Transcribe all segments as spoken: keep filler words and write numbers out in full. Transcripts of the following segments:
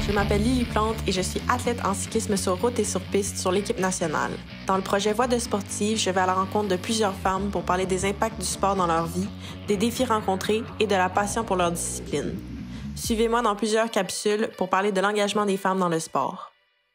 Je m'appelle Lily Plante et je suis athlète en cyclisme sur route et sur piste sur l'équipe nationale. Dans le projet Voix de sportive, je vais à la rencontre de plusieurs femmes pour parler des impacts du sport dans leur vie, des défis rencontrés et de la passion pour leur discipline. Suivez-moi dans plusieurs capsules pour parler de l'engagement des femmes dans le sport.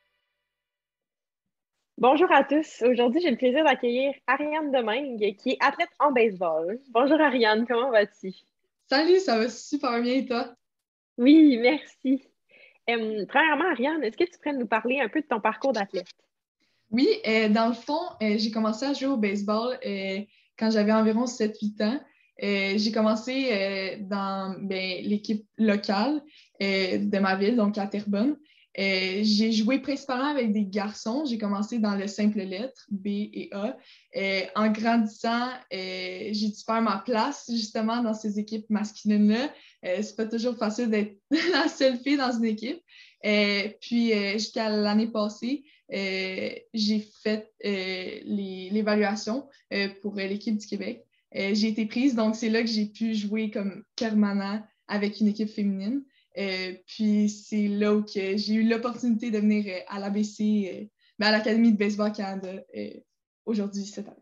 Bonjour à tous. Aujourd'hui, j'ai le plaisir d'accueillir Ariane Domingue, qui est athlète en baseball. Bonjour Ariane, comment vas-tu? Salut, ça va super bien et toi? Oui, merci. Euh, premièrement, Ariane, est-ce que tu pourrais nous parler un peu de ton parcours d'athlète? Oui, euh, dans le fond, euh, j'ai commencé à jouer au baseball euh, quand j'avais environ sept huit ans. Euh, j'ai commencé euh, dans ben, l'équipe locale euh, de ma ville, donc à Terrebonne. Euh, j'ai joué principalement avec des garçons. J'ai commencé dans le simple lettres, B et A. Euh, en grandissant, euh, j'ai dû faire ma place justement dans ces équipes masculines-là. Euh, c'est pas toujours facile d'être la seule fille dans une équipe. Euh, puis euh, jusqu'à l'année passée, euh, j'ai fait euh, les, l'évaluation euh, pour euh, l'équipe du Québec. Euh, j'ai été prise, donc c'est là que j'ai pu jouer comme permanent avec une équipe féminine. Euh, puis c'est là où que j'ai eu l'opportunité de venir euh, à l'A B C, euh, ben à l'Académie de Baseball Canada euh, aujourd'hui, cette année.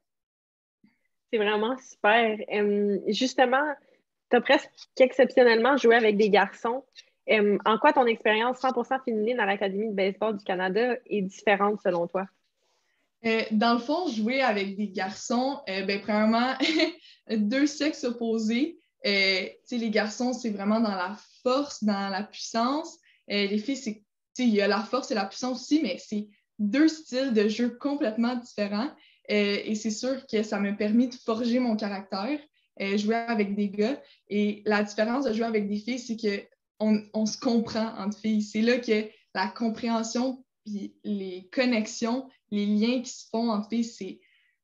C'est vraiment super. Euh, justement, tu as presque exceptionnellement joué avec des garçons. Euh, en quoi ton expérience cent pour cent féminine à l'Académie de baseball du Canada est différente selon toi? Euh, dans le fond, jouer avec des garçons, euh, ben, premièrement, deux sexes opposés. Euh, les garçons, c'est vraiment dans la force, dans la puissance. Euh, les filles, c'est, il y a la force et la puissance aussi, mais c'est deux styles de jeu complètement différents. Euh, et c'est sûr que ça m'a permis de forger mon caractère, euh, jouer avec des gars. Et la différence de jouer avec des filles, c'est qu'on on se comprend entre filles. C'est là que la compréhension puis les connexions, les liens qui se font entre filles, c'est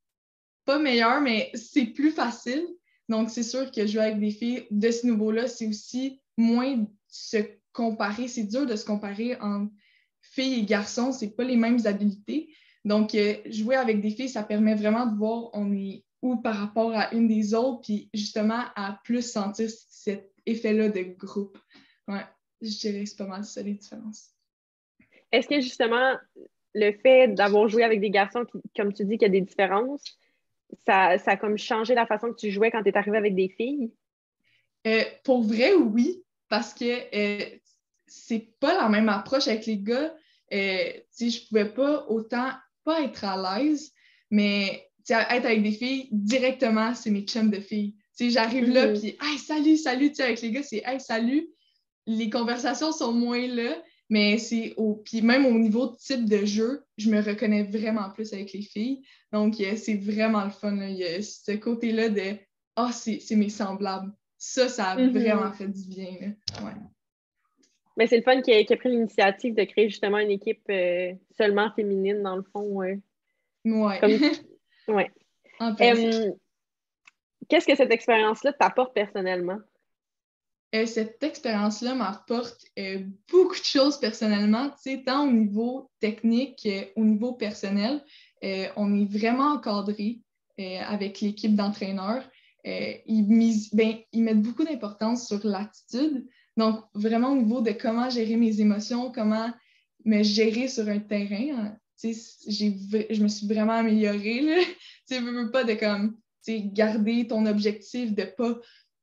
pas meilleur, mais c'est plus facile. Donc, c'est sûr que jouer avec des filles de ce niveau-là, c'est aussi moins de se comparer. C'est dur de se comparer entre filles et garçons. C'est pas les mêmes habiletés. Donc, euh, jouer avec des filles, ça permet vraiment de voir on est où par rapport à une des autres, puis justement à plus sentir cet effet-là de groupe. Ouais, je dirais que c'est pas mal ça les différences. Est-ce que justement, le fait d'avoir joué avec des garçons, qui, comme tu dis, qu'il y a des différences, ça, ça a comme changé la façon que tu jouais quand tu es arrivé avec des filles? Euh, pour vrai, oui, parce que euh, c'est pas la même approche avec les gars. Euh, je pouvais pas autant pas être à l'aise, mais être avec des filles, directement, c'est mes chums de filles. T'sais, j'arrive Mm-hmm. là, puis hey, salut, salut, avec les gars, c'est hey, salut. Les conversations sont moins là, mais c'est au. Puis même au niveau de type de jeu, je me reconnais vraiment plus avec les filles. Donc, euh, c'est vraiment le fun. Là. Il y a ce côté-là de ah, oh, c'est, c'est mes semblables. Ça, ça a mm-hmm. vraiment fait du bien. Là. Ouais. Mais c'est le fun qui a, qui a pris l'initiative de créer justement une équipe euh, seulement féminine, dans le fond. Euh, ouais. Comme... ouais. Euh, qu'est-ce que cette expérience-là t'apporte personnellement? Euh, cette expérience-là m'apporte euh, beaucoup de choses personnellement, tant au niveau technique qu'au niveau personnel. Euh, on est vraiment encadré euh, avec l'équipe d'entraîneurs. Euh, ils, mis, ben, ils mettent beaucoup d'importance sur l'attitude. Donc, vraiment au niveau de comment gérer mes émotions, comment me gérer sur un terrain. Hein. J'ai, je me suis vraiment améliorée. Tu ne veux pas de comme, garder ton objectif, de ne pas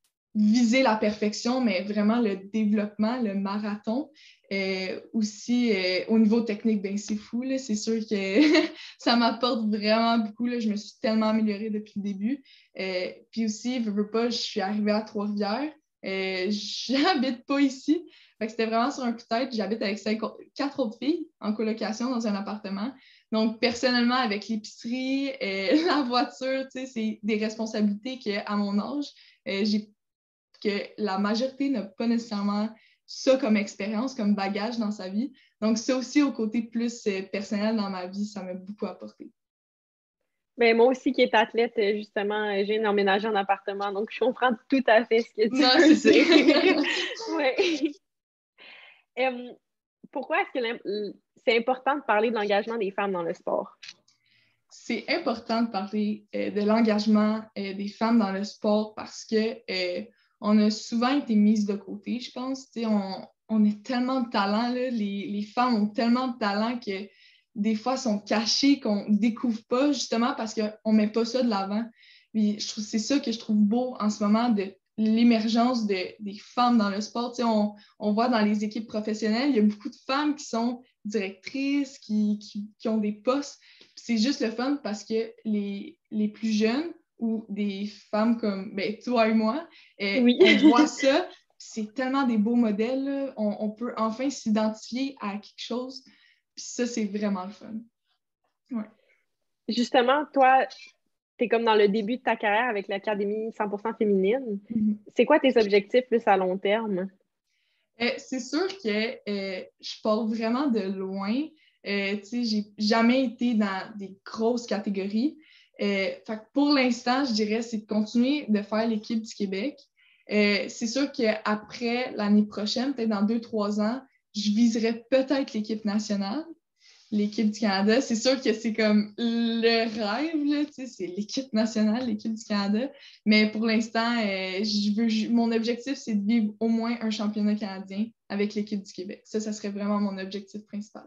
viser la perfection, mais vraiment le développement, le marathon. Euh, aussi, euh, au niveau technique, ben, c'est fou. Là. C'est sûr que ça m'apporte vraiment beaucoup. Là. Je me suis tellement améliorée depuis le début. Euh, puis aussi, veux, veux pas, je suis arrivée à Trois-Rivières. Euh, j'habite pas ici. Fait que c'était vraiment sur un coup de tête. J'habite avec cinq, quatre autres filles en colocation dans un appartement. Donc, personnellement, avec l'épicerie, euh, la voiture, c'est des responsabilités qu'à mon âge, euh, j'ai que la majorité n'a pas nécessairement ça comme expérience, comme bagage dans sa vie. Donc, ça aussi, au côté plus euh, personnel dans ma vie, ça m'a beaucoup apporté. Bien, moi aussi, qui est athlète, justement, j'ai emménagé en appartement, donc je comprends tout à fait ce que tu non, veux c'est dire. ouais. euh, pourquoi est-ce que c'est important de parler de l'engagement des femmes dans le sport? C'est important de parler euh, de l'engagement euh, des femmes dans le sport parce que euh, on a souvent été mises de côté, je pense. On, on a tellement de talent, là. Les, les femmes ont tellement de talent que des fois sont cachées, qu'on ne découvre pas, justement parce qu'on ne met pas ça de l'avant. Puis je trouve, c'est ça que je trouve beau en ce moment, de l'émergence de, des femmes dans le sport. Tu sais, on, on voit dans les équipes professionnelles, il y a beaucoup de femmes qui sont directrices, qui, qui, qui ont des postes. Puis c'est juste le fun parce que les, les plus jeunes ou des femmes comme ben, toi et moi, euh, Oui. on voit ça. C'est tellement des beaux modèles. Là. On, on peut enfin s'identifier à quelque chose. Puis ça, c'est vraiment le fun. Ouais. Justement, toi, tu es comme dans le début de ta carrière avec l'Académie cent pour cent féminine. Mm-hmm. C'est quoi tes objectifs plus à long terme? Euh, c'est sûr que euh, je pars vraiment de loin. Euh, tu sais, j'ai jamais été dans des grosses catégories. Euh, fait que pour l'instant, je dirais, c'est de continuer de faire l'équipe du Québec. Euh, c'est sûr qu'après l'année prochaine, peut-être dans deux, trois ans, je viserais peut-être l'équipe nationale, l'équipe du Canada. C'est sûr que c'est comme le rêve, là, tu sais, c'est l'équipe nationale, l'équipe du Canada. Mais pour l'instant, euh, je veux, je, mon objectif, c'est de vivre au moins un championnat canadien avec l'équipe du Québec. Ça, ça serait vraiment mon objectif principal.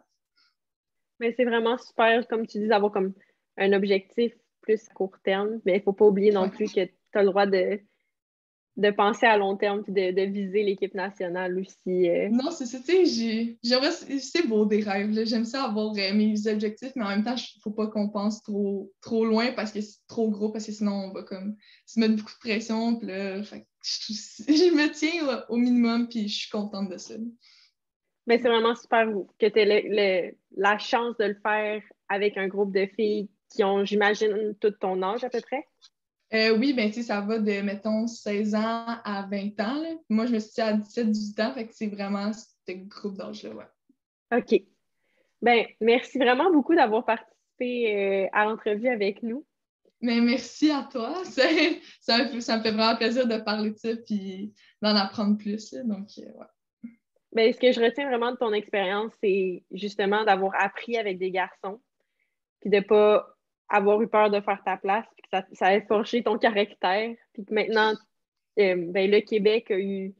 Mais c'est vraiment super, comme tu dis, d'avoir comme un objectif plus à court terme. Mais il ne faut pas oublier non plus que tu as le droit de, de penser à long terme et de, de viser l'équipe nationale aussi. Euh. Non, c'est ça, tu sais, j'aimerais, c'est beau des rêves, là. J'aime ça avoir euh, mes objectifs, mais en même temps, il ne faut pas qu'on pense trop, trop loin parce que c'est trop gros, parce que sinon, on va comme se mettre beaucoup de pression, puis là, fait, je, je me tiens au, au minimum, puis je suis contente de ça. Mais c'est vraiment super que tu aies la chance de le faire avec un groupe de filles qui ont, j'imagine, tout ton âge à peu près. Euh, oui, ben tu sais, ça va de, mettons, seize ans à vingt ans. Là. Moi, je me suis dit à dix-sept dix-huit ans, fait que c'est vraiment ce groupe d'âge-là, ouais. OK. Ben, merci vraiment beaucoup d'avoir participé euh, à l'entrevue avec nous. Mais merci à toi. Ça, ça, me, ça me fait vraiment plaisir de parler de ça et d'en apprendre plus. Là, donc, euh, ouais. Ben, ce que je retiens vraiment de ton expérience, c'est justement d'avoir appris avec des garçons, puis de ne pas avoir eu peur de faire ta place, puis que ça, ça a forgé ton caractère, puis que maintenant, euh, ben, le Québec a eu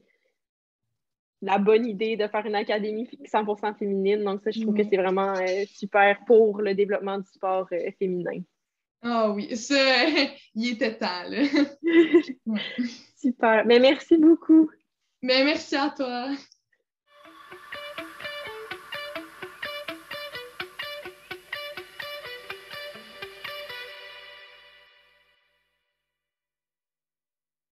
la bonne idée de faire une académie cent pour cent féminine. Donc ça, je trouve Ouais. que c'est vraiment euh, super pour le développement du sport euh, féminin. Ah oh oui, ça, il était temps, là. Ouais. Super. Mais merci beaucoup. Mais merci à toi.